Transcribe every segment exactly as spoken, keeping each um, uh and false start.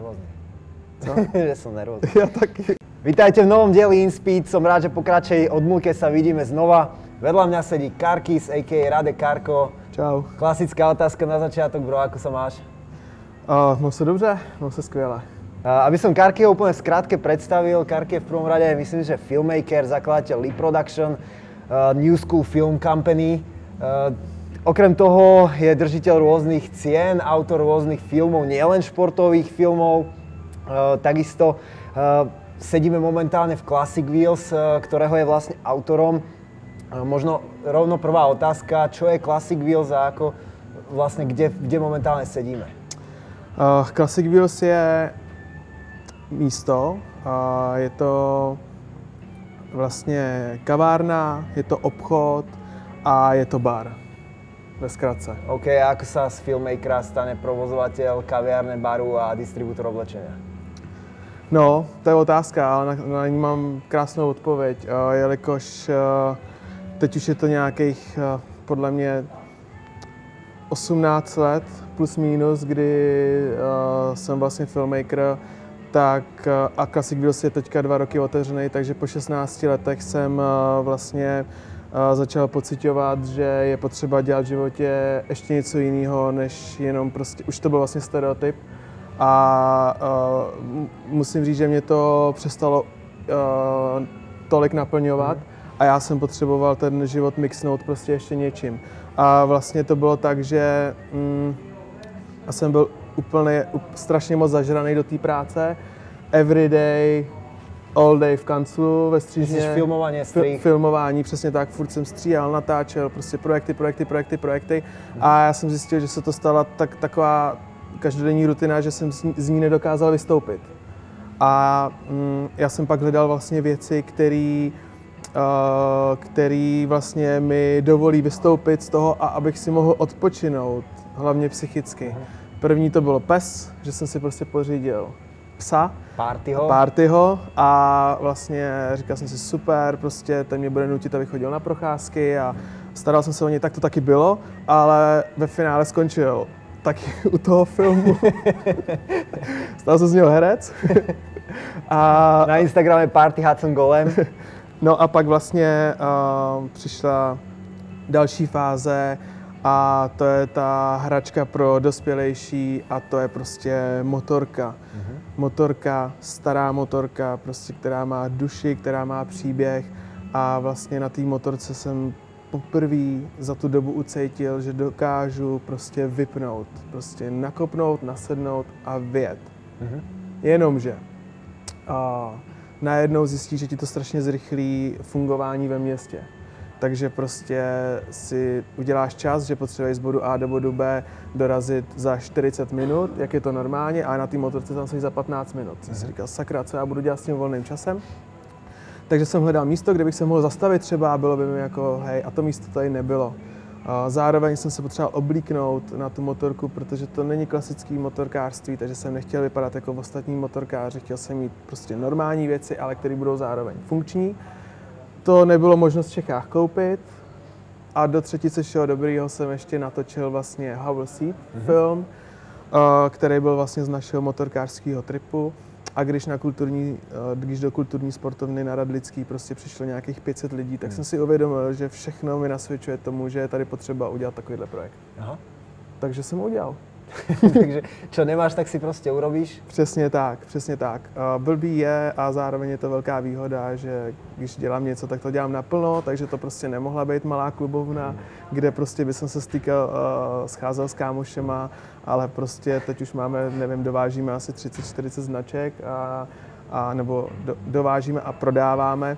nervózny. Co? Že som nervózny. Ja taky. Vítajte v novom dieli InSpeed, som rád, že po kratšej odmlke sa vidíme znova. Vedľa mňa sedí Karkis, a ká a. Radek Karko. Čau. Klasická otázka na začiatok, bro, ako sa máš? Uh, mám se dobře, mám se skvěle. Uh, aby som Karkyho úplne skrátke predstavil, Karky je v prvom rade, myslím, že filmmaker, zakladateľ Lee Production, uh, New School Film Company. Uh, okrem toho je držiteľ rôznych cien, autor rôznych filmov, nielen športových filmov. Uh, takisto uh, sedíme momentálne v Classic Wheels, uh, ktorého je vlastne autorom. Uh, možno rovno prvá otázka, čo je Classic Wheels a ako vlastne kde, kde momentálne sedíme? Uh, Classic Wheels je místo, uh, je to vlastně kavárna, je to obchod a je to bar. Ve zkratce. OK, a ako sa z filmmakera stane provozovateľ kaviárne, baru a distribútor oblečenia? No, to je otázka, ale na, na ní mám krásnou odpověď, uh, jelikož uh, teď už je to nějakých, uh, podle mě, osmnáct let plus minus, kdy uh, jsem vlastně filmmaker, tak uh, a Classic Wheels je teďka dva roky otevřený, takže po šestnácti letech jsem uh, vlastně uh, začal pociťovat, že je potřeba dělat v životě ještě něco jiného, než jenom prostě, už to byl vlastně stereotyp. A uh, musím říct, že mě to přestalo uh, tolik naplňovat a já jsem potřeboval ten život mixnout prostě ještě něčím. A vlastně to bylo tak, že mm, já jsem byl úplně up, strašně moc zažraný do té práce. Every day, all day v kanclu, ve střížně. Myslíš filmování, střih? Filmování, přesně tak, furt jsem stříhal, natáčel, prostě projekty, projekty, projekty, projekty. A já jsem zjistil, že se to stala tak, taková každodenní rutina, že jsem z ní nedokázal vystoupit. A mm, já jsem pak hledal vlastně věci, které Uh, který vlastně mi dovolí vystoupit z toho a abych si mohl odpočinout, hlavně psychicky. První to bylo pes, že jsem si prostě pořídil psa, Partyho. Partyho a vlastně říkal jsem si super, prostě ten mě bude nutit, abych chodil na procházky a staral jsem se o něj, tak to taky bylo, ale ve finále skončil taky u toho filmu. Stal se z něho herec. A na Instagrame Party Hudson Golem. No a pak vlastně uh, přišla další fáze a to je ta hračka pro dospělejší a to je prostě motorka. Mm-hmm. Motorka, stará motorka, prostě, která má duši, která má příběh a vlastně na té motorce jsem poprvé za tu dobu ucítil, že dokážu prostě vypnout, prostě nakopnout, nasednout a vyjet. Mm-hmm. Jenomže uh, najednou zjistíš, že ti to strašně zrychlí fungování ve městě. Takže prostě si uděláš čas, že potřebuješ z bodu A do bodu B dorazit za čtyřicet minut, jak je to normálně, a na té motorce tam jsi za patnáct minut. Jsem si říkal, sakra, co já budu dělat s tím volným časem? Takže jsem hledal místo, kde bych se mohl zastavit třeba, bylo by mi jako, hej, a to místo tady nebylo. Zároveň jsem se potřeboval oblíknout na tu motorku, protože to není klasický motorkářství, takže jsem nechtěl vypadat jako ostatní motorkáři, chtěl jsem mít prostě normální věci, ale které budou zároveň funkční. To nebylo možnost v Čechách koupit a do třetice všeho dobrýho jsem ještě natočil vlastně How Seat mm-hmm. film, který byl vlastně z našeho motorkářského tripu. A když, na kulturní, když do kulturní sportovny na Radlický prostě přišlo nějakých pět set lidí, tak hmm. jsem si uvědomil, že všechno mi nasvědčuje tomu, že je tady potřeba udělat takovýhle projekt. Aha. Takže jsem ho udělal. Takže čo nemáš, tak si prostě urobíš? Přesně tak, přesně tak. Blbý je a zároveň je to velká výhoda, že když dělám něco, tak to dělám naplno, takže to prostě nemohla být malá klubovna, hmm. kde prostě by jsem se stýkal, scházel s kámošema, ale prostě teď už máme, nevím, dovážíme asi třicet čtyřicet značek a, a nebo do, dovážíme a prodáváme.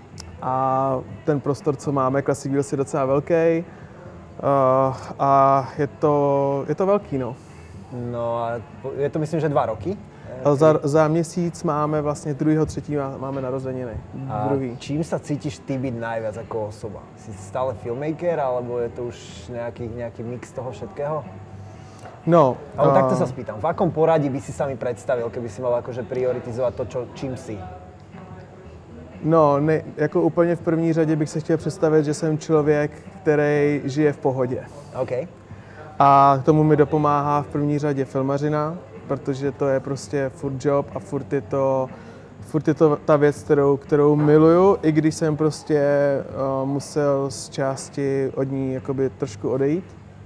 A ten prostor, co máme, Classic Wheels, je docela velký. Uh, a je to, je to velký, no. No a je to, myslím, že dva roky? Za, za měsíc máme vlastně druhého, třetího máme narozeniny. A druhý. Čím sa cítiš ty byť najviac ako osoba? Si stále filmmaker, alebo je to už nejaký, nejaký mix toho všetkého? No. Ale uh, takto sa spýtam, v akom poradí by si sa mi predstavil, keby si mal akože prioritizovať to, čo, čím si? No, ne, jako úplně v první řadě bych se chtěl představit, že jsem člověk, který žije v pohodě. Okay. A k tomu mi dopomáhá v první řadě filmařina, protože to je prostě furt job a furt je to, furt je to ta věc, kterou, kterou miluju, i když jsem prostě uh, musel z části od ní jakoby trošku odejít.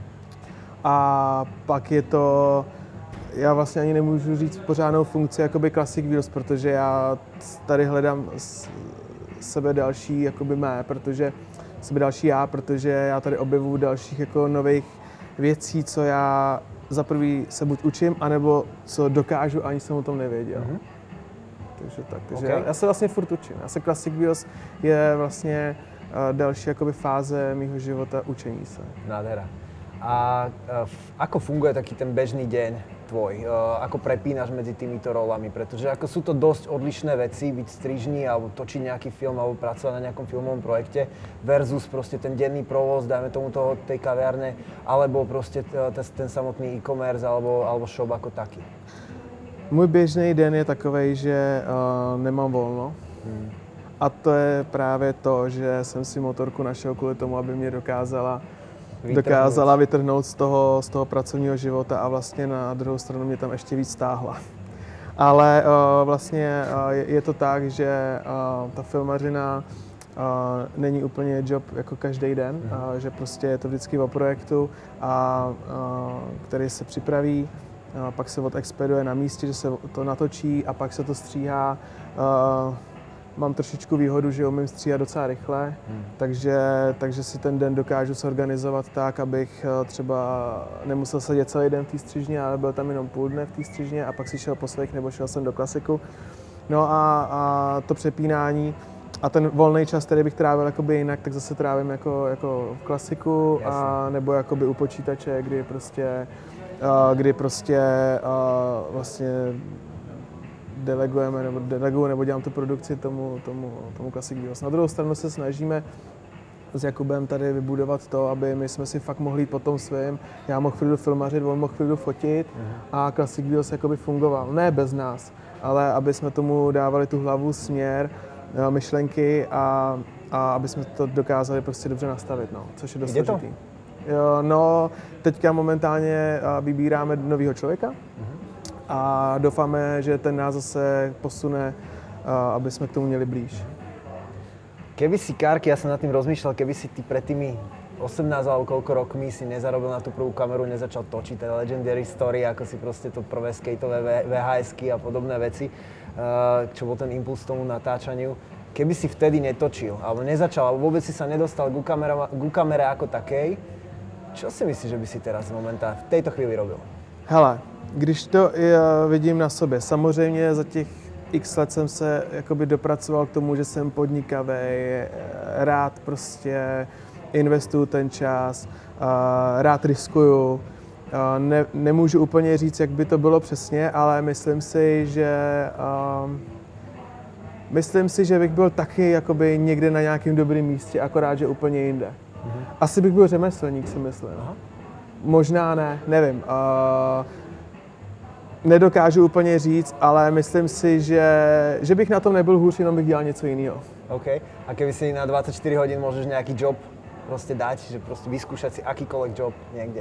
A pak je to, já vlastně ani nemůžu říct pořádnou funkci jakoby Classic Wheels, protože já tady hledám sebe další jakoby mé, protože sebe další já, protože já tady objevuju dalších jako nových věcí, co já za prvý se buď učím, anebo co dokážu, ani jsem o tom nevěděl. Mm-hmm. Takže tak, takže okay. já, já se vlastně furt učím. Já se Classic Wheels je vlastně uh, další jakoby fáze mýho života učení se. Nádhera. A uh, ako funguje taký ten bežný deň tvoj? Uh, ako prepínaš medzi týmito rolami? Pretože ako sú to dosť odlišné veci, byť strižný alebo točiť nejaký film alebo pracovať na nejakom filmovom projekte versus proste ten denný provoz, dajme tomu toho tej kaviarne, alebo proste t- ten samotný e-commerce alebo, alebo shop ako taký. Můj běžný den je takovej, že uh, nemám volno. Hmm. A to je právě to, že jsem si motorku našel kvůli tomu, aby mě dokázala vytrhnout. dokázala vytrhnout z toho, z toho pracovního života a vlastně na druhou stranu mě tam ještě víc stáhla. Ale uh, vlastně uh, je, je to tak, že uh, ta filmařina uh, není úplně job jako každý den, mm. uh, že prostě je to vždycky o projektu, a, uh, který se připraví, uh, pak se odexpeduje na místě, že se to natočí a pak se to stříhá. Uh, Mám trošičku výhodu, že umím stříhat docela rychle, hmm. takže, takže si ten den dokážu zorganizovat tak, abych třeba nemusel sedět celý den v té střižně, ale byl tam jenom půl dne v té střižně a pak si šel po svých nebo šel jsem do klasiku. No a, a to přepínání a ten volný čas, který bych trávil jakoby jinak, tak zase trávím jako, jako v klasiku a nebo jakoby u počítače, kdy prostě, kdy prostě vlastně delegujeme nebo deleguju nebo dělám tu produkci tomu, tomu, tomu Classic Wheels. Na druhou stranu se snažíme s Jakubem tady vybudovat to, aby my jsme si fakt mohli jít po tom svým, já mohl chvíli filmařit, on mohl chvíli fotit a Classic Wheels jakoby fungoval. Ne bez nás, ale aby jsme tomu dávali tu hlavu, směr, myšlenky a, a aby jsme to dokázali prostě dobře nastavit, no, což je dost složitý. Jo, no, teďka momentálně vybíráme nového člověka. Mm-hmm. A doufáme, že ten nás zase posune, aby jsme k tomu měli blíž. Keby si, Karky, ja som nad tým rozmýšľal, keby si ty pred tými osemnásť alebo koľko rokmi si nezarobil na tú prvú kameru, nezačal točiť ten Legendary Story, ako si proste to prvé skateové vé há esky a podobné veci, čo bol ten impuls tomu natáčaniu. Keby si vtedy netočil, alebo nezačal, alebo vôbec si sa nedostal ku kamere, ku kamere ako takej, čo si myslíš, že by si teraz momentálne v tejto chvíli robil? Hele, když to já vidím na sobě, samozřejmě za těch x let jsem se jakoby dopracoval k tomu, že jsem podnikavý, rád prostě investuju ten čas, rád riskuju. Ne, nemůžu úplně říct, jak by to bylo přesně, ale myslím si, že myslím si, že bych byl taky jakoby někde na nějakém dobrém místě, akorát, že úplně jinde. Mhm. Asi bych byl řemeslník, si myslím. Aha. Možná ne, nevím. Uh, nedokážu úplně říct, ale myslím si, že, že bych na tom nebyl hůř, jenom bych dělal něco jiného. OK. A keby si na dvadsaťštyri hodín môžeš nejaký job proste dať, že proste vyskúšať si akýkoľvek job niekde.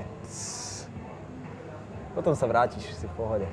Potom sa vrátiš, si v pohode.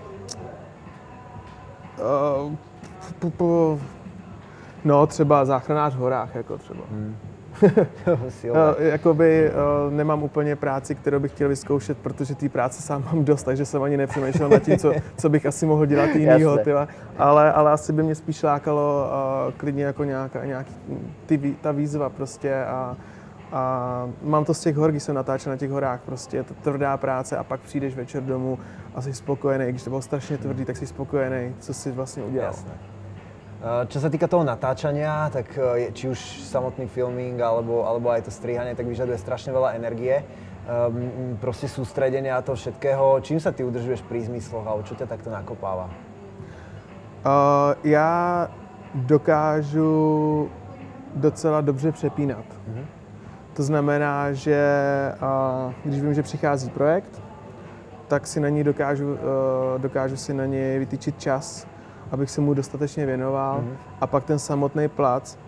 Uh, p- p- no, třeba záchranář v horách, jako třeba. Hmm. uh, jakoby uh, nemám úplně práci, kterou bych chtěl vyzkoušet, protože té práce sám mám dost, takže jsem ani nepřemýšlel nad tím, co, co bych asi mohl dělat jinýho, ale, ale asi by mě spíš lákalo uh, klidně jako nějaká, nějaký, ty, ta výzva prostě a, a mám to z těch hor, když jsem natáčel na těch horách, prostě je to tvrdá práce a pak přijdeš večer domů a jsi spokojený, když to bylo strašně tvrdý, tak jsi spokojený, co jsi vlastně udělal. Jasné. Čo sa týka toho natáčania, tak či už samotný filming alebo, alebo aj to strihanie, tak vyžaduje strašne veľa energie, um, proste sústredenia a toho všetkého. Čím sa ty udržuješ pri zmysloch alebo čo ťa takto nakopáva? Uh, já dokážu docela dobře přepínat. Mm-hmm. To znamená, že uh, když vím, že přichází projekt, tak si na něj dokážu, uh, dokážu si na něj vytýčit čas, abych se mu dostatečně věnoval, mm-hmm. a pak ten samotný plac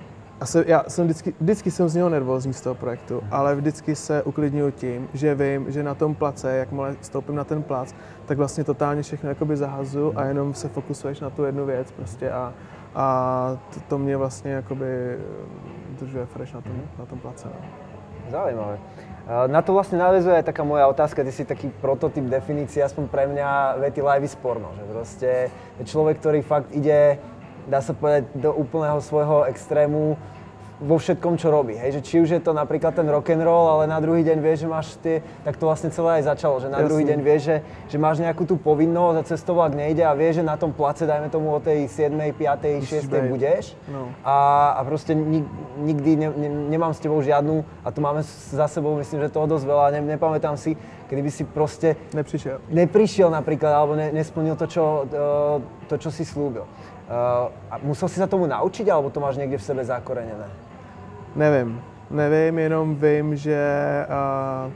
A se, já jsem vždycky, vždycky jsem z něho nervózní z toho projektu, ale vždycky se uklidňuji tím, že vím, že na tom place, jakmile stoupím na ten plac, tak vlastně totálně všechno jakoby zahazu a jenom se fokusuješ na tu jednu věc prostě a, a to, to mě vlastně jakoby držuje fresh na tom, na tom place. No. Zaujímavé. Na to vlastne naväzuje aj taká moja otázka, ty si taký prototyp definície, aspoň pre mňa, vety live is porno, že proste je človek, ktorý fakt ide, dá sa povedať, do úplného svojho extrému vo všetkom, čo robí, hej, že či už je to napríklad ten rock'n'roll, ale na druhý deň vieš, že máš tie, tak to vlastne celé aj začalo, že na Jasne. druhý deň vieš, že, že máš nejakú tú povinnosť a cestovák nejde a vieš, že na tom place, dajme tomu o tej siedmej, piatej, šiestej budeš no. a, a proste nik, nikdy ne, ne, nemám s tebou žiadnu, a tu máme za sebou, myslím, že toho dosť veľa, ne, nepamätám si, kedy by si proste neprišiel, neprišiel napríklad, alebo ne, nesplnil to, čo, to, čo si slúbil. Uh, a musel si sa tomu naučiť, alebo to máš niekde v sebe zakorenené? Nevím, nevím, jenom vím, že uh,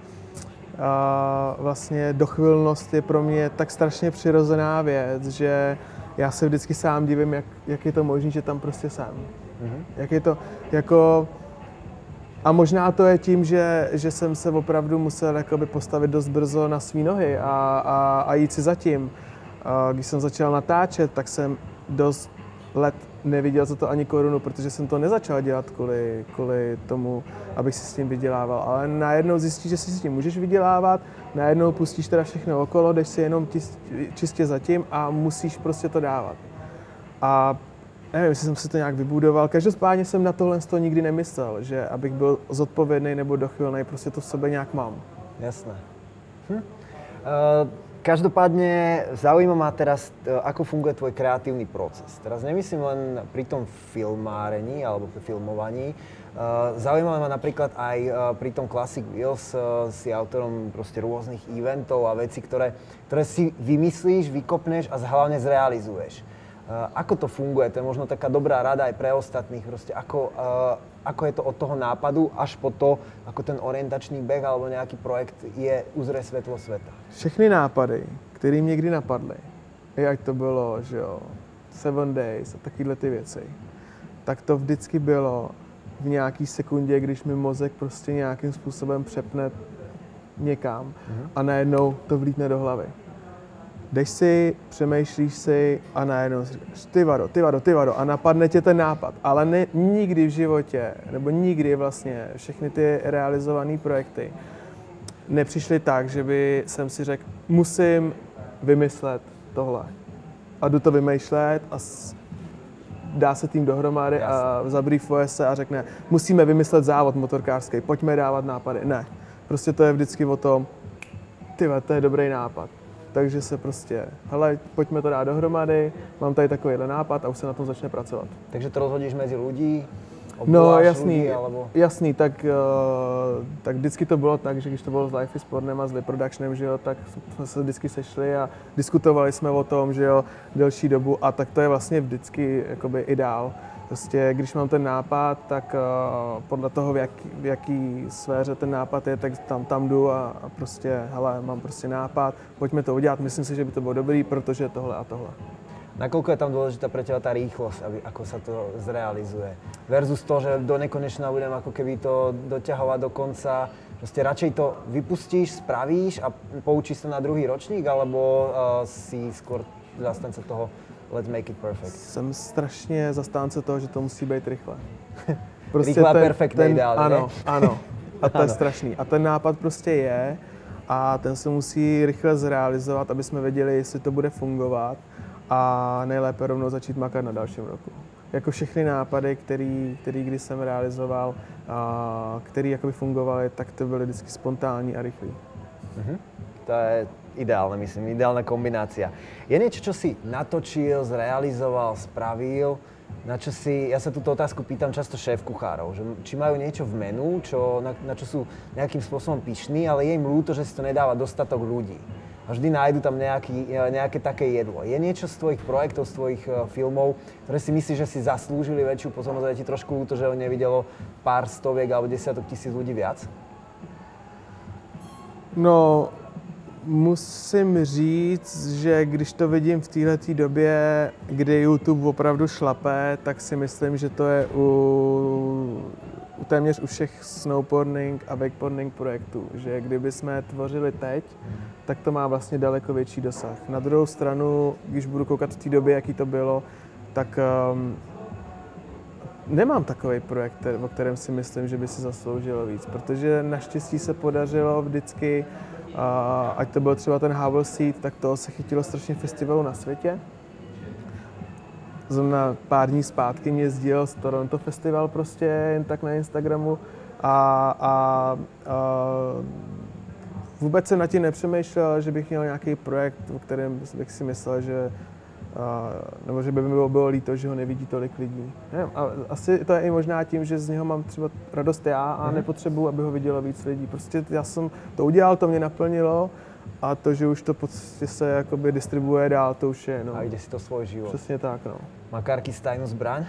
uh, vlastně dochvilnost je pro mě tak strašně přirozená věc, že já se vždycky sám divím, jak, jak je to možné, že tam prostě jsem. Mm-hmm. Jak je to, jako... A možná to je tím, že, že jsem se opravdu musel jakoby postavit dost brzo na svý nohy a, a, a jít si zatím. Uh, když jsem začal natáčet, tak jsem dost let neviděl za to ani korunu, protože jsem to nezačal dělat kvůli, kvůli tomu, abych si s tím vydělával. Ale najednou zjistíš, že si s tím můžeš vydělávat, najednou pustíš teda všechno okolo, jdeš si jenom tis, čistě zatím a musíš prostě to dávat. A nevím, jestli jsem si to nějak vybudoval. Každopádně jsem na tohle toho nikdy nemyslel, že abych byl zodpovědný nebo dochvilný, prostě to v sobě nějak mám. Jasné. Hm. Uh... Každopádne zaujíma ma teraz, ako funguje tvoj kreatívny proces. Teraz nemyslím len pri tom filmárení alebo pri filmovaní. Zaujíma ma napríklad aj pri tom Classic Wheels, si autorom proste rôznych eventov a vecí, ktoré, ktoré si vymyslíš, vykopneš a hlavne zrealizuješ. Ako to funguje? To je možno taká dobrá rada aj pre ostatných. Proste ako, ako je to od toho nápadu až po to, ako ten orientačný beh alebo nejaký projekt je uzře světlo světa? Všechny nápady, které mě někdy napadly, jak to bylo, že jo, Seven Days a takovéhle ty věci, tak to vždycky bylo v nějaký sekundě, když mi mozek prostě nějakým způsobem přepne někam mm-hmm. a najednou to vlítne do hlavy. Jdeš si, přemýšlíš si a najednou si říkáš ty vado, ty vado, ty vado a napadne tě ten nápad. Ale ne, nikdy v životě, nebo nikdy vlastně všechny ty realizované projekty nepřišly tak, že by jsem si řekl, musím vymyslet tohle. A jdu to vymýšlet a s, dá se tým dohromady Jasne. a zabriefuje se a řekne, musíme vymyslet závod motorkářský, pojďme dávat nápady. Ne, prostě to je vždycky o tom, tyhle, to je dobrý nápad. Takže se prostě, hele, pojďme to dát dohromady, mám tady takovýhle nápad a už se na tom začne pracovat. Takže to rozhodíš mezi lidí? No jasný, ľudí, alebo... jasný, tak, uh, tak vždycky to bylo tak, že když to bylo s Life is Pornem a s Liproductionem, že jo, tak jsme se vždycky sešli a diskutovali jsme o tom, že jo, delší dobu a tak to je vlastně vždycky jakoby ideál. Prostě když mám ten nápad, tak uh, podle toho, v, jak, v jaký sféře ten nápad je, tak tam, tam jdu a, a prostě, hele, mám prostě nápad, pojďme to udělat, myslím si, že by to bylo dobrý, protože tohle a tohle. Nakoľko je tam dôležitá pre teba tá rýchlosť, aby, ako sa to zrealizuje? Versus to, že do nekonečna budem ako keby to doťahovať do konca. Proste radšej to vypustíš, spravíš a poučíš sa na druhý ročník, alebo uh, si skôr zastánce toho let's make it perfect? Jsem strašně zastánce toho, že to musí být rychle. Prostě rychle a perfektně ideálně, Ano, ne? ano. A to ano. je strašný. A ten nápad prostě je a ten se musí rychle zrealizovat, aby jsme věděli, jestli to bude fungovat. A nejlépe rovnou začít makat na dalším roku. Jako všechny nápady, který, který když jsem realizoval, a který jakoby fungovaly, tak to byly vždycky spontánní a rychlý. Mm-hmm. To je ideálne, myslím, ideálna kombinácia. Je niečo, čo si natočil, zrealizoval, spravil, na čo si, ja sa túto otázku pýtam často šéf-kuchárov, že či majú niečo v menu, čo, na, na čo sú nejakým spôsobom pyšní, ale je im ľúto, že si to nedáva dostatok ľudí. A vždy nájdu tam nejaký, nejaké také jedlo. Je niečo z tvojich projektov, z tvojich uh, filmov, ktoré si myslíš, že si zaslúžili väčšiu pozornosť a je ti trošku ľúto, že ho nevidelo pár stoviek alebo desiatok tisíc ľudí viac? No, Musím říct, že když to vidím v této době, kdy YouTube opravdu šlape, tak si myslím, že to je u, u téměř u všech snowboarding a wakeboarding projektů. Že kdyby jsme tvořili teď, tak to má vlastně daleko větší dosah. Na druhou stranu, když budu koukat v té době, jaký to bylo, tak um, nemám takový projekt, o kterém si myslím, že by si zasloužilo víc, protože naštěstí se podařilo vždycky, a ať to byl třeba ten Hubble Seed, tak to se chytilo strašně festivalů na světě. Zrovna pár dní zpátky mě sdílel z Toronto Festival prostě jen tak na Instagramu a, a, a vůbec jsem nad tím nepřemýšlel, že bych měl nějaký projekt, o kterém bych si myslel, že a, nebo že by mi bylo, bylo líto, že ho nevidí tolik lidí. Nevím, a asi to je i možná tím, že z něho mám třeba radost já a mm-hmm. nepotřebuji, aby ho vidělo víc lidí. Prostě já jsem to udělal, to mě naplnilo a to, že už to prostě se jakoby distribuuje dál, to už je, no. A jde si to svůj život. Přesně tak, no. Má Karky tajnou zbraň?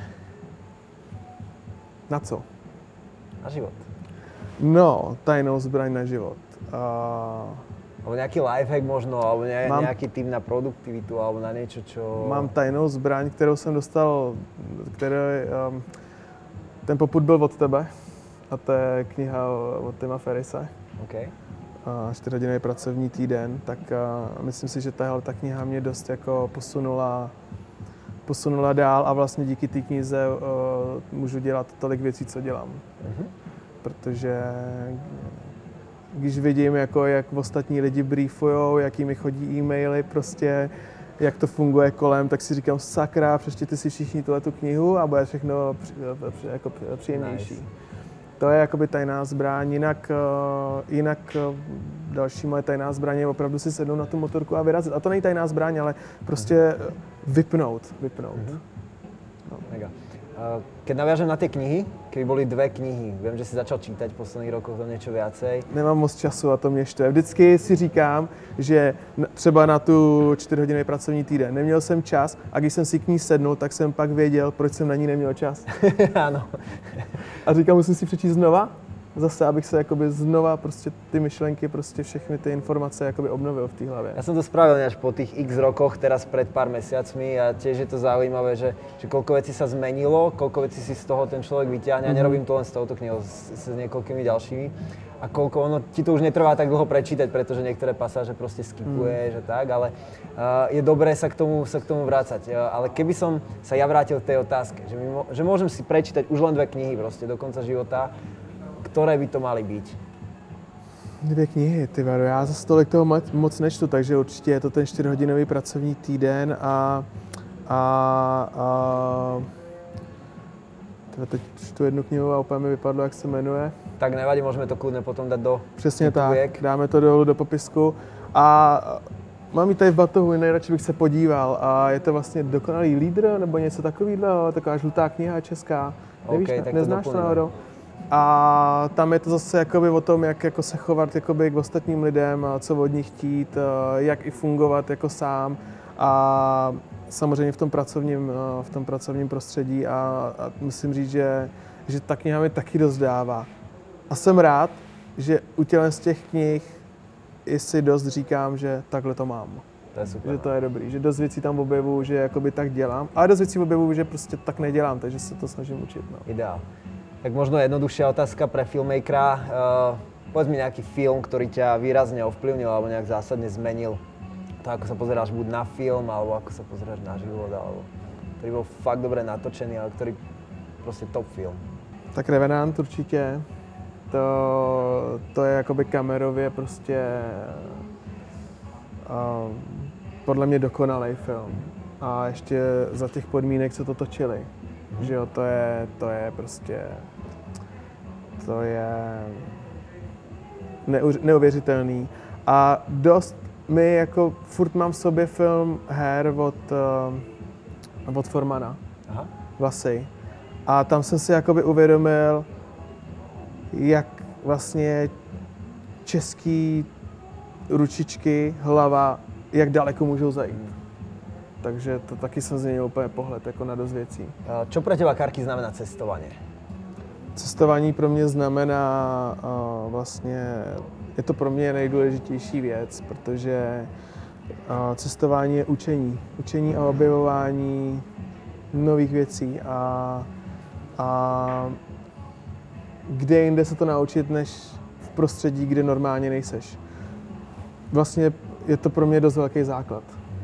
Na co? Na život. No, tajnou zbraň na život. A... Alebo nejaký lifehack možno, alebo ne, mám, nejaký tým na produktivitu, alebo na niečo, čo... Mám tajnou zbraň, kterou jsem dostal, který, um, ten popud byl od tebe. A to je kniha od Tima Ferrise. Okay. A čtyřhodinový pracovní týden. Tak uh, myslím si, že tahle ta kniha mě dost jako posunula, posunula dál a vlastně díky té knize uh, můžu dělat tolik věcí, co dělám. Mm-hmm. Protože když vidím, jako, jak ostatní lidi briefujou, jaký mi chodí e-maily, prostě, jak to funguje kolem, tak si říkám, sakra, přečtěte si všichni tuhletu knihu a bude všechno při, při, jako příjemnější. Nice. To je jakoby tajná zbraň, jinak, jinak další moje tajná zbraň je opravdu si sednout na tu motorku a vyrazit. A to není tajná zbraň, ale prostě vypnout, vypnout. Mm-hmm. No. Mega. Keď naviažem na tie knihy, keby boli dve knihy, viem, že si začal čítať v posledných rokoch to niečo viacej. Nemám moc času a to mě štve. Vždycky si říkám, že třeba na tu čtyřhodinový pracovní týden neměl jsem čas a když jsem si k ní sednul, tak jsem pak věděl, proč jsem na ní neměl čas. Ano. A říkám, musím si přečíst znova, zase, abych se jakoby znova prostě ty myšlenky, prostě všechny ty informace jakoby obnovil v té hlavě. Ja som to spravil až po tých x rokoch, teraz pred pár mesiacmi a tiež je to zaujímavé, že, že koľko vecí sa zmenilo, koľko vecí si z toho ten človek vyťahne. Mm-hmm. A nerobím to len s touto knihou, s, s niekoľkými ďalšími. A koľko ono, ti to už netrvá tak dlho prečítať, pretože niektoré pasáže proste skipuje, mm. že tak, ale uh, je dobré sa k tomu, sa k tomu vrácať. Uh, ale keby som sa ja vrátil k tej otázke, že, mi, že môžem si prečítať už len dve knihy proste do konca života, ktoré by to mali byť? Dvě knihy, ty vado, já za tolik toho moc nečtu, takže určitě je to ten čtyřhodinový pracovní týden a, a, a teď čtu jednu knihu a úplně mi vypadlo, jak se jmenuje. Tak nevadí, můžeme to klidně potom dát do Přesně tak, dáme to dolů do popisku a mám ji tady v batohu, nejradši bych se podíval a je to vlastně Dokonalý lídr nebo něco takového, taková žlutá kniha česká, nevíš, okay, ne, neznáš to náhodou? A tam je to zase jakoby o tom, jak jako se chovat jakoby k ostatním lidem, co od nich chtít, jak i fungovat jako sám a samozřejmě v tom pracovním, v tom pracovním prostředí a, a musím říct, že, že ta kniha mi taky dost dává. A jsem rád, že u těchto z těch knih si dost říkám, že takhle to mám. To je super. Že to je dobrý, že dost věcí tam objevuju, že jakoby tak dělám, ale dost věcí objevuju, že prostě tak nedělám, takže se to snažím učit. No. Ideál. Tak možno jednoduchšia otázka pre filmmakera. Uh, povedz mi nejaký film, ktorý ťa výrazne ovplyvnil alebo nejak zásadne zmenil to, ako sa pozeráš buď na film, alebo ako sa pozeráš na život, alebo ktorý bol fakt dobre natočený, ale ktorý proste top film. Tak Revenant určitě. To, to je jakoby kamerově prostě uh, podle mě dokonalý film. A ještě za těch podmínek, co to točili. Mm-hmm. Že jo, to je, to je prostě, to je neuř, neuvěřitelný. A dost my jako furt mám v sobě film her od, uh, od Formana. Aha. Vlasy. A tam jsem si jakoby uvědomil, jak vlastně český ručičky, hlava, jak daleko můžou zajít. Takže to taky jsem změnil úplně pohled jako na dost věcí. Čo pre teba, Karky, znamená cestování? Cestování pro mě znamená uh, vlastně je to pro mě nejdůležitější věc, protože cestování je učení. Učení a objevování nových věcí a, a kde jinde se to naučit, než v prostředí, kde normálně nejseš. Vlastně je to pro mě dost velký základ.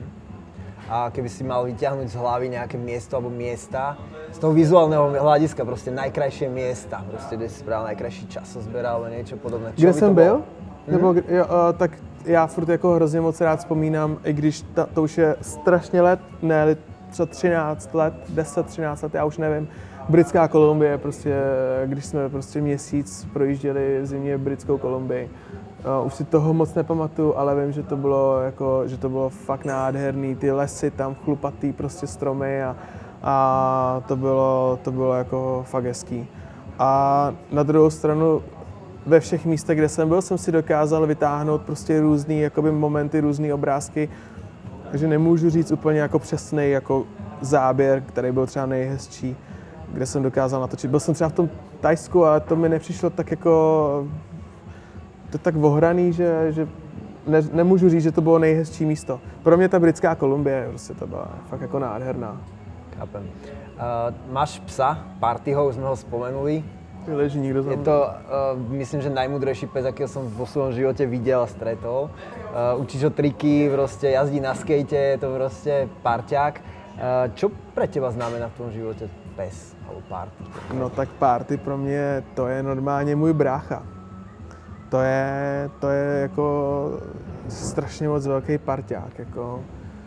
A keby si mal vyťahnuť z hlavy nejaké miesto alebo miesta, z toho vizuálneho hľadiska, proste najkrajšie miesta, proste, kde si spravil najkrajší časozber alebo niečo podobné. Kde jsem byl? Mm-hmm. Nebo, jo, tak já furt jako hrozně moc rád vzpomínám, i když ta, to už je strašně let, ne třeba třináct let, deset třináct let, já už nevím. Britská Kolumbie, prostě, když jsme prostě měsíc projížděli v zimě Britskou Kolumbii. Uh, už si toho moc nepamatuju, ale vím, že to bylo jako, že to bylo fakt nádherný, ty lesy tam chlupatý prostě stromy a, a to bylo, to bylo jako fakt hezký. A na druhou stranu ve všech místech, kde jsem byl, jsem si dokázal vytáhnout prostě různý jakoby momenty, různé obrázky, takže nemůžu říct úplně jako přesný jako záběr, který byl třeba nejhezčí, kde jsem dokázal natočit. Byl jsem třeba v tom Thajsku a to mi nepřišlo tak jako to tak ohraný, že, že ne, nemůžu říct, že to bylo nejhezčí místo. Pro mě ta Britská Kolumbie, prostě to byla fakt jako nádherná. Chápem. Uh, máš psa, Partyho, už jsme ho spomenuli. Leží nikdo Je to, uh, myslím, že najmudrejší pes, akého som vo svojom živote videl a stretol. Uh, učíš ho triky, prostě jazdí na skejte, je to prostě parťák. Uh, čo pre teba znamená v tom živote pes alebo Party? No tak Party pro mě to je normálně můj brácha. To je, to je jako strašně moc velký parťák, jako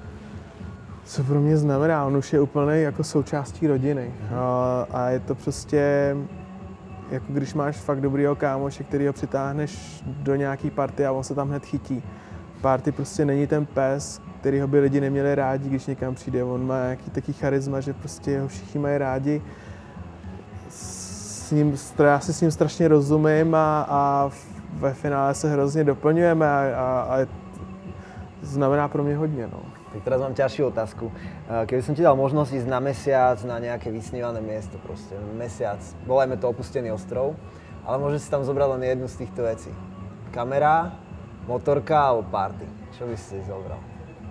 co pro mě znamená, on už je úplně jako součástí rodiny a, a je to prostě jako když máš fakt dobrýho kámoše, který ho přitáhneš do nějaký party a on se tam hned chytí. Party prostě není ten pes, který ho by lidi neměli rádi, když někam přijde, on má nějaký taký charisma, že prostě ho všichni mají rádi. S ním, já si s ním strašně rozumím a, a ve finále se hrozně doplňujeme a, a, a znamená pro mě hodně. No. Tak teraz mám ťažšiu otázku. Keby som ti dal možnosť ísť na mesiac na nejaké vysnívané miesto, proste mesiac, volajme to opustený ostrov, ale môžeš si tam zobrať len jednu z týchto vecí. Kamera, motorka alebo Party. Čo by si si zobral?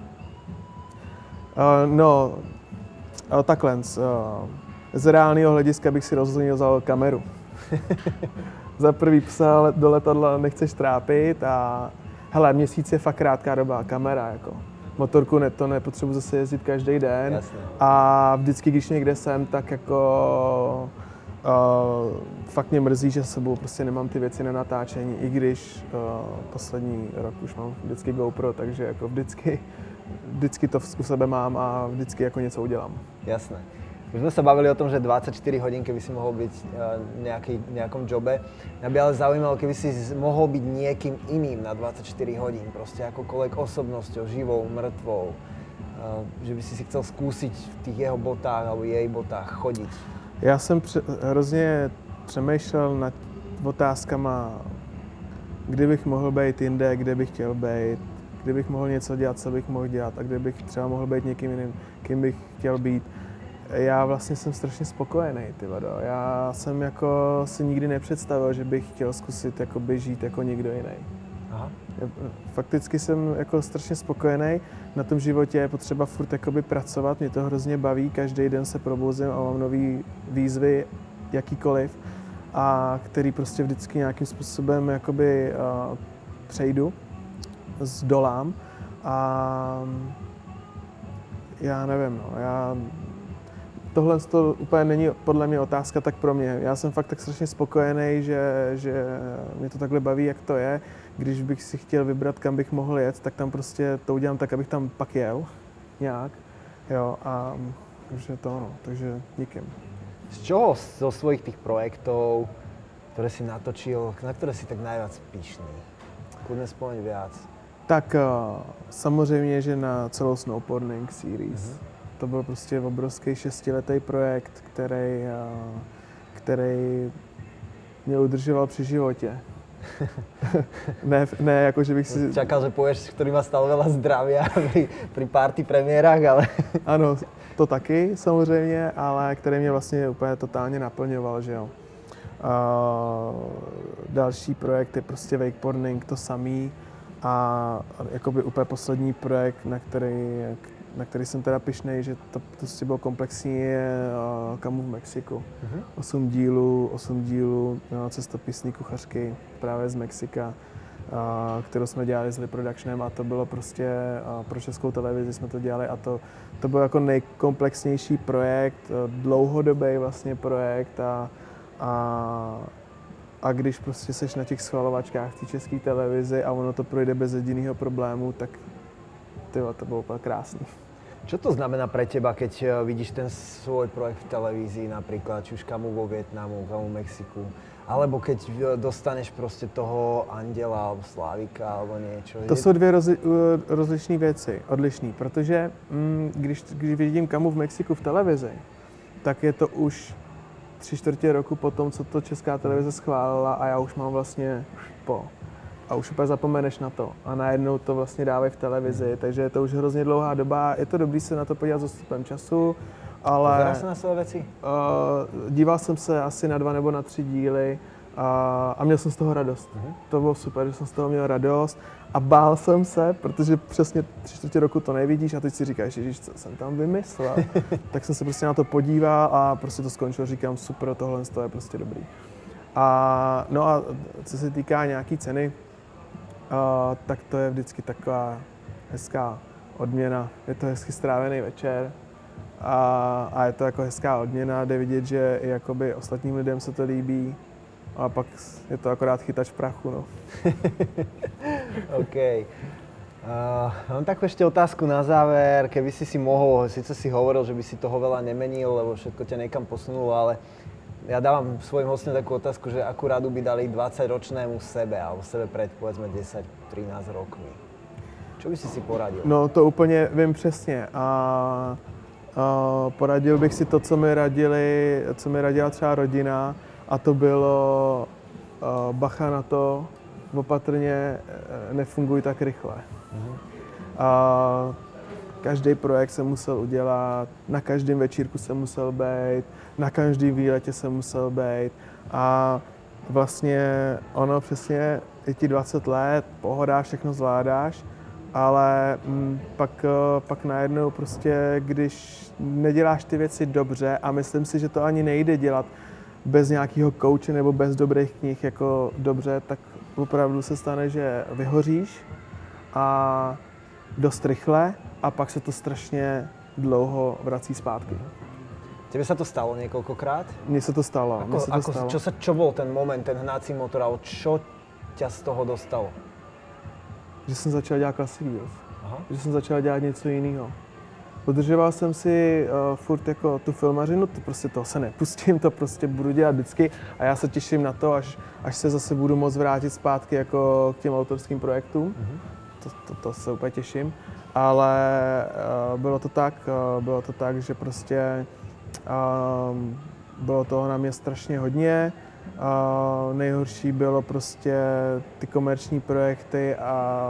Uh, no, uh, takhle. Uh, z reálného hlediska bych si rozhodně vzal kameru. Za prvý psa do letadla nechceš trápit a hele, měsíc je fakt krátká doba, kamera jako. Motorku ne, to nepotřebuji zase jezdit každý den. Jasně. A vždycky, když někde jsem, tak jako uh, fakt mě mrzí, že s sebou prostě nemám ty věci na natáčení, i když uh, poslední rok už mám vždycky GoPro, takže jako vždycky, vždycky to u sebe mám a vždycky jako něco udělám. Jasné. Už sme sa bavili o tom, že dvadsaťštyri hodín, keby si mohol byť v nejaký, nejakom jobe. Mňa by ale zaujímalo, keby si mohol byť niekým iným na dvadsaťštyri hodín, proste akokoľvek osobnosťou, živou, mŕtvou. Že by si si chcel skúsiť v tých jeho botách alebo jej botách chodiť. Já jsem pře- hrozně přemýšlel nad otázkama, kdybych mohl být jinde, kde bych chtěl být, kdybych mohl něco dělat, co bych mohl dělat a kde bych třeba mohl být někým jiným, kým bych chtěl být. Já vlastně jsem strašně spokojený, ty vado. Já jsem jako si nikdy nepředstavil, že bych chtěl zkusit jakoby žít jako někdo jiný. Aha. Fakticky jsem jako strašně spokojený. Na tom životě je potřeba furt jakoby pracovat, mě to hrozně baví, každý den se probouzím a mám nový výzvy, jakýkoliv, a který prostě vždycky nějakým způsobem jakoby uh, přejdu, zdolám a já nevím, no, já tohle to úplně není podle mě otázka tak pro mě. Já jsem fakt tak strašně spokojený, že, že mě to takhle baví, jak to je. Když bych si chtěl vybrat, kam bych mohl jet, tak tam prostě to udělám tak, abych tam pak jel nějak. Jo, a takže to ono, takže díky. Z čoho zo svojich tých projektov, ktoré si natočil, na ktoré si tak najviac pyšný? Kľudne spomeň viac. Tak samozřejmě, že na celou snowboarding series. Mm-hmm. To byl prostě obrovský šestiletý projekt, který, který mě udržoval při životě. ne, ne, jako, že bych si... Čakal, že povieš, ktorý ma stal veľa zdravia pri, pri party premiérách, ale... Ano, to taky samozřejmě, ale který mě vlastně úplně totálně naplňoval, že jo. další projekt je prostě wakeboarding, to samý. A jakoby úplně poslední projekt, na který, na který jsem teda pyšnej, že to prostě bylo komplexní, je Kamu v Mexiku. Mm-hmm. Osm dílů, osm dílů cestopisní kuchařky právě z Mexika, kterou jsme dělali s Liproductionem, a to bylo prostě pro Českou televizi jsme to dělali, a to, to byl jako nejkomplexnější projekt, dlouhodobý vlastně projekt, a, a A když prostě seš na těch schvalovačkách v té České televizi a ono to projde bez jediného problému, tak tyjo, to bylo úplně krásný. Čo to znamená pre teba, keď vidíš ten svoj projekt v televízii, napríklad, či už Kamu vo Vietnamu, Kamu v Mexiku, alebo keď dostaneš prostě toho Anděla, alebo Slávika, alebo niečo? To jsou dvě rozli, rozlišné věci, odlišné, protože mm, když, když vidím Kamu v Mexiku v televizi, tak je to už tři čtvrtě roku po tom, co to Česká televize schválila, a já už mám vlastně po. A už úplně zapomeneš na to. A najednou to vlastně dávají v televizi, takže je to už hrozně dlouhá doba. Je to dobrý se na to podívat s odstupem času, ale... Pozeral se na své věci? Uh, díval jsem se asi na dva nebo na tři díly a, a měl jsem z toho radost. Uh-huh. To bylo super, že jsem z toho měl radost. A bál jsem se, protože přesně tři čtvrtě roku to nevidíš a teď si říkáš, ježiš, co jsem tam vymyslel. Tak jsem se prostě na to podíval a prostě to skončilo, říkám, super, tohle je prostě dobrý. A, no a co se týká nějaký ceny, uh, tak to je vždycky taková hezká odměna. Je to hezky strávený večer a, a je to jako hezká odměna, jde vidět, že i jakoby ostatním lidem se to líbí. A pak je to akorát chytač prachu, no. OK. Uh, mám takú ešte otázku na záver. Keby si si mohol, síce si hovoril, že by si toho veľa nemenil, lebo všetko ťa niekam posunulo, ale ja dávam svojim hostom takú otázku, že akú radu by dali dvadsaťročnému sebe, alebo sebe pred, povedzme, desať trinásť rokmi. Čo by si si poradil? No to úplně vím přesně. A, a poradil bych si to, co mi radili, co mi radila třeba rodina, a to bylo uh, bacha na to, opatrně, nefunguj tak rychle. Mm-hmm. Uh, každý projekt jsem musel udělat, na každém večírku jsem musel být, na každém výletě jsem musel být, a vlastně ono přesně, je ti dvacet let, pohoda, všechno zvládáš, ale m, pak, pak najednou prostě, když neděláš ty věci dobře, a myslím si, že to ani nejde dělat bez nějakého kouče nebo bez dobrých knih jako dobře, tak opravdu se stane, že vyhoříš a dost rychle, a pak se to strašně dlouho vrací zpátky. Tebe sa to stalo niekoľkokrát? Mně se to stalo. Ako, se to ako, stalo. Čo, sa, čo bol ten moment, ten hnací motor, alebo čo ťa z toho dostalo? Že jsem začal dělat Classic Wheels. Aha. Že jsem začal dělat něco jiného. Udržoval jsem si uh, furt jako tu filmařinu, to prostě toho se nepustím, to prostě budu dělat vždycky, a já se těším na to, až, až se zase budu moct vrátit zpátky jako k těm autorským projektům. Mm-hmm. To, to, to se úplně těším, ale uh, bylo to tak, uh, bylo to tak, že prostě um, bylo toho na mě strašně hodně. Uh, nejhorší bylo prostě ty komerční projekty a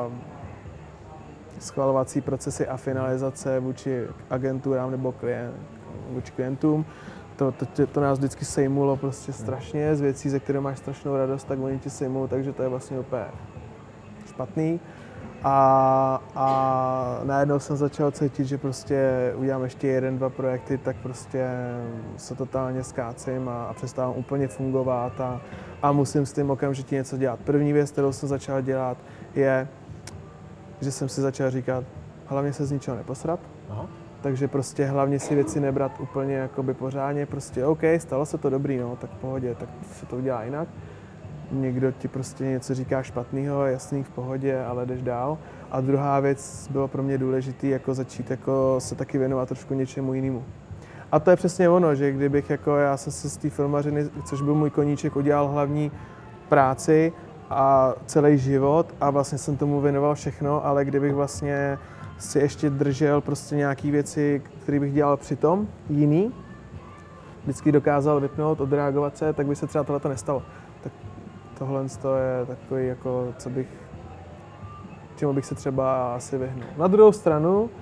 schvalovací procesy a finalizace vůči agenturám nebo klient, vůči klientům. To, to, to nás vždycky sejmulo prostě strašně, z věcí, ze které máš strašnou radost, tak oni ti sejmou, takže to je vlastně úplně špatný. A, a najednou jsem začal cítit, že prostě udělám ještě jeden, dva projekty, tak prostě se totálně zkácím a, a přestávám úplně fungovat, a, a musím s tím okamžitě něco dělat. První věc, kterou jsem začal dělat, je, že jsem si začal říkat, hlavně se z ničeho neposrat. Aha. Takže prostě hlavně si věci nebrat úplně jakoby pořádně, prostě OK, stalo se to dobrý, no, tak v pohodě, tak se to udělá jinak. Někdo ti prostě něco říká špatného, jasný, v pohodě, ale jdeš dál. A druhá věc, bylo pro mě důležitý jako začít jako se taky věnovat trošku něčemu jinému. A to je přesně ono, že kdybych jako já jsem se z té filmařiny, což byl můj koníček, udělal hlavní práci a celý život, a vlastně jsem tomu věnoval všechno, ale kdybych vlastně si ještě držel prostě nějaký věci, které bych dělal přitom, jiný, vždycky dokázal vypnout, odreagovat se, tak by se třeba tohleto nestalo. Tak tohle je takový, jako, co bych, čemu bych se třeba asi vyhnul. Na druhou stranu,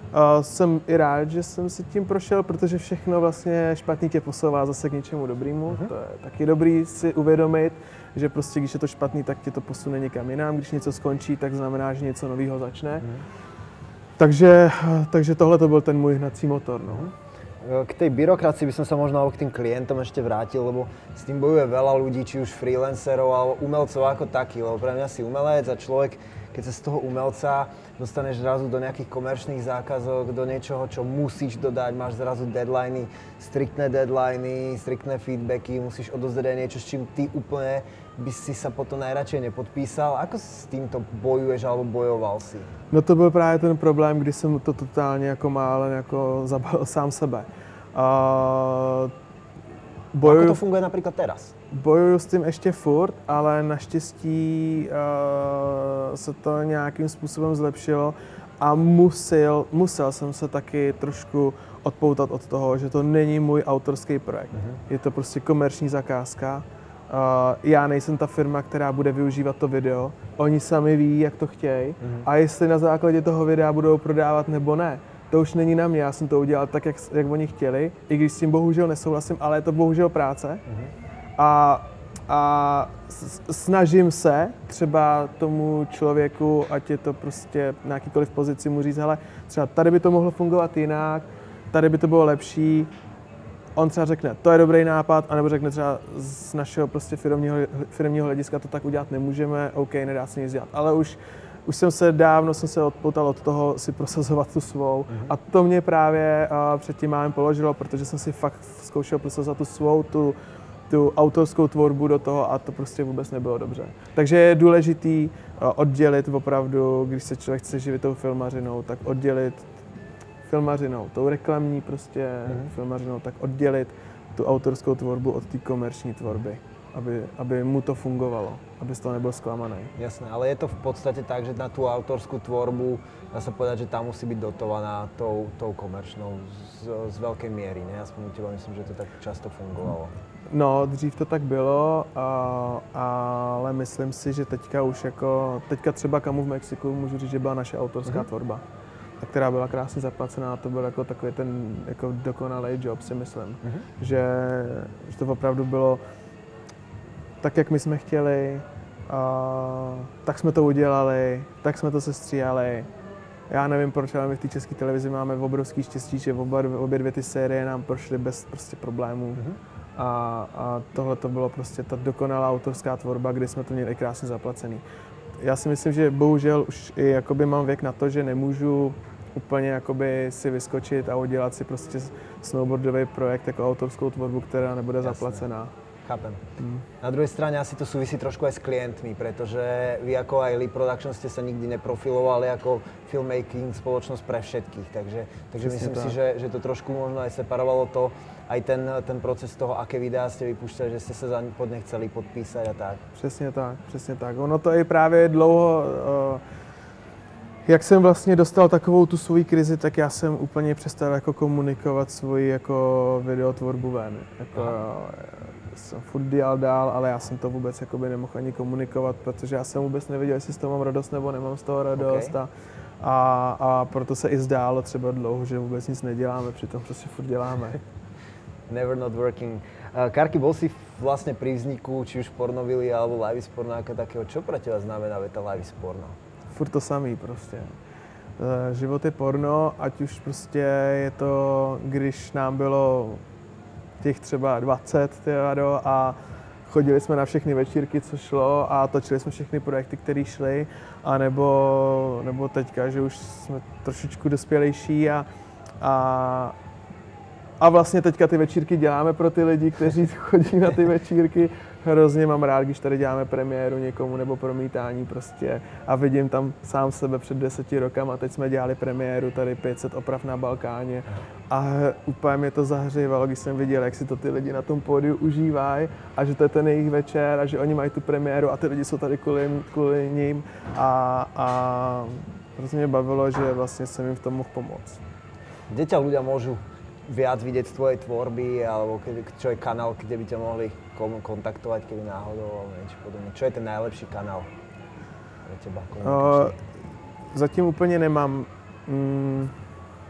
Uh, jsem i rád, že jsem si tím prošel, protože všechno vlastně špatný tě posouvá zase k něčemu dobrému. Uh-huh. To je taky dobrý si uvědomit, že prostě když je to špatný, tak tě to posune někam jinam. Když něco skončí, tak znamená, že něco nového začne. Uh-huh. Takže, takže tohle to byl ten můj hnací motor. No. Uh-huh. K tej byrokracii by som sa možno k tým klientom ešte vrátil, lebo s tým bojuje veľa ľudí, či už freelancerov alebo umelcov ako taký, lebo pre mňa si umelec a človek, keď sa z toho umelca dostaneš zrazu do nejakých komerčných zákazok, do niečoho, čo musíš dodať, máš zrazu deadliny, striktné deadliny, striktné feedbacky, musíš odozdať aj niečo, s čím ty úplne by si sa potom najradšej nepodpísal. Ako s týmto bojuješ alebo bojoval si? No to byl právě ten problém, kdy jsem to totálně jako málem jako zabalil sám sebe. Uh, bojuju, Ako to funguje napríklad teraz? Bojuju s tím ještě furt, ale naštěstí uh, se to nějakým způsobem zlepšilo a musel, musel jsem se taky trošku odpoutat od toho, že to není můj autorský projekt. Uh-huh. Je to prostě komerční zakázka. Uh, já nejsem ta firma, která bude využívat to video. Oni sami ví, jak to chtějí. Mm-hmm. A jestli na základě toho videa budou prodávat nebo ne, to už není na mě. Já jsem to udělal tak, jak, jak oni chtěli, i když s tím bohužel nesouhlasím, ale je to bohužel práce. Mm-hmm. A, a snažím se třeba tomu člověku, ať je to prostě na jakýkoliv pozici, mu říct, hele, třeba tady by to mohlo fungovat jinak, tady by to bylo lepší. On třeba řekne, to je dobrý nápad, anebo řekne třeba z našeho prostě firmního, firmního hlediska to tak udělat nemůžeme, OK, nedá se nic dělat. Ale už, už jsem se dávno jsem se odpoutal od toho si prosazovat tu svou. Mm-hmm. A to mě právě uh, předtím málem položilo, protože jsem si fakt zkoušel prosazovat tu svou, tu, tu autorskou tvorbu do toho a to prostě vůbec nebylo dobře. Takže je důležitý uh, oddělit opravdu, když se člověk chce živit tou filmařinou, tak oddělit filmařinou, tou reklamní prostě mm-hmm. filmařinou, tak oddělit tu autorskou tvorbu od té komerční tvorby, aby, aby mu to fungovalo, aby z toho nebyl zklamaný. Jasné, ale je to v podstate tak, že na tú autorskú tvorbu dá sa povedať, že tá musí byť dotovaná tou, tou komerčnou z, z veľkej miery, ne? Aspoň u teba myslím, že to tak často fungovalo. No, dřív to tak bylo, a, ale myslím si, že teďka už jako, teďka třeba Kamu v Mexiku můžu říct, že byla naše autorská mm-hmm. tvorba. A která byla krásně zaplacená, to byl jako takový ten jako dokonalý job, si myslím. Mm-hmm. Že, že to opravdu bylo tak, jak my jsme chtěli, a, tak jsme to udělali, tak jsme to sestříhali. Já nevím proč, ale my v té české televizi máme obrovský štěstí, že oba, obě dvě ty série nám prošly bez prostě problémů. Mm-hmm. A, a tohle to bylo prostě ta dokonalá autorská tvorba, kdy jsme to měli krásně zaplacený. Já si myslím, že bohužel už i jakoby mám věk na to, že nemůžu úplně jakoby si vyskočit a udělat si prostě snowboardový projekt jako autorskou tvorbu, která nebude Jasne. zaplacená. Chápem. Hmm. Na druhej strane asi to súvisí trošku aj s klientmi, pretože vy ako aj Lee Production ste sa nikdy neprofilovali ako filmmaking spoločnosť pre všetkých, takže, takže myslím tak. si, že, že to trošku možno aj separovalo to, aj ten, ten proces toho, aké videá ste vypúšťali, že ste sa za pod ne chceli podpísať a tak. Přesně tak, přesně tak. Ono to i právě dlouho, uh, jak jsem vlastně dostal takovou tu svoji krizi, tak já jsem úplně přestal jako komunikovat svoji jako videotvorbu ven. Jako, jsem furt dělal dál, ale já jsem to vůbec jakoby nemohl ani komunikovat, protože já jsem vůbec nevěděl, jestli z toho mám radost nebo nemám z toho radost. Okay. A, a, a proto se i zdálo třeba dlouho, že vůbec nic neděláme, přitom prostě furt děláme. Never not working. Karky, bol si vlastne pri vzniku či už Pornovily alebo Live is Porno ako takého. Čo pre teba znamená veta Live is Porno? Furt to samý prostě. Život je porno, ať už prostě je to, když nám bylo těch třeba dvacet tyjo, a chodili jsme na všechny večírky, co šlo a točili jsme všechny projekty, které šly, a nebo, nebo teďka, že už jsme trošičku dospělejší a, a A vlastně teďka ty večírky děláme pro ty lidi, kteří chodí na ty večírky. Hrozně mám rád, když tady děláme premiéru někomu nebo promítání prostě a vidím tam sám sebe před deseti rokama. Teď jsme dělali premiéru tady pět set oprav na Balkáně a úplně mě to zahřívalo, když jsem viděl, jak si to ty lidi na tom pódiu užívají a že to je ten jejich večer a že oni mají tu premiéru a ty lidi jsou tady kvůli, kvůli ním a, a hrozně mě bavilo, že vlastně jsem jim v tom mohl pomoct. Kde ťa ľudia môžu viac vidieť z tvojej tvorby, alebo kedy, čo je kanál, kde by ťa mohli kontaktovať, keby náhodou, alebo niečo podobné? Čo je ten najlepší kanál pre teba? Uh, zatím úplně nemám. Mm,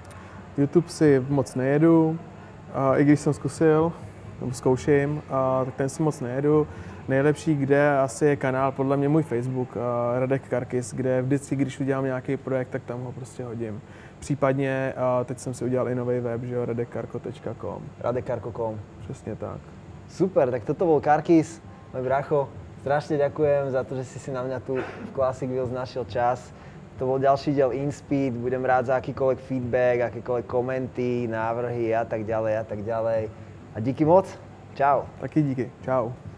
YouTube si moc nejedu, a i když jsem zkusil, nebo zkouším, a tak ten si moc nejedu. Nejlepší, kde asi je kanál, podle mě můj Facebook, a Radek Karkis, kde vždycky, když udělám nějaký projekt, tak tam ho prostě hodím. Případně, a teď jsem si udělal i nový web, že jo, radek karko tečka com. radek karko tečka com. Přesně tak. Super, tak toto bol Karkis, môj brácho. Strašne ďakujem za to, že si si na mňa tu v Classic Wheels našiel čas. To bol ďalší diel InSpeed, budem rád za akýkoľvek feedback, akékoľvek komenty, návrhy a tak ďalej a tak ďalej. A díky moc, čau. Taky díky, čau.